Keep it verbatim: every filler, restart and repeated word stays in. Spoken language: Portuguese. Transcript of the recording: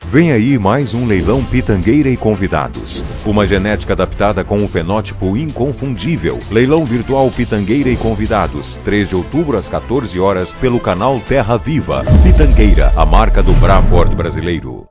Vem aí mais um leilão Pitangueira e convidados. Uma genética adaptada com um fenótipo inconfundível. Leilão virtual Pitangueira e convidados. três de outubro às quatorze horas pelo canal Terra Viva. Pitangueira, a marca do Braford brasileiro.